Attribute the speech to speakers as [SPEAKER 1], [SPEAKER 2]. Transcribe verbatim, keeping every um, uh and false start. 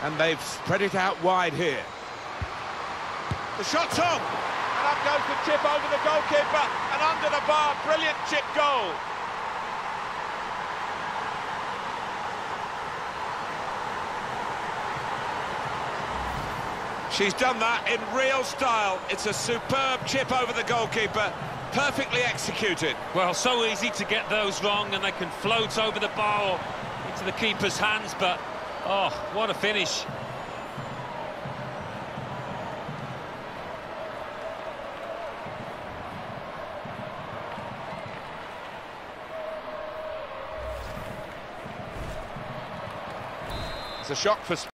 [SPEAKER 1] And they've spread it out wide here. The shot's on!
[SPEAKER 2] And up goes the chip over the goalkeeper, and under the bar, brilliant chip goal.
[SPEAKER 1] She's done that in real style. It's a superb chip over the goalkeeper, perfectly executed.
[SPEAKER 3] Well, so easy to get those wrong, and they can float over the bar or into the keeper's hands, but, oh, what a finish.
[SPEAKER 1] It's a shock for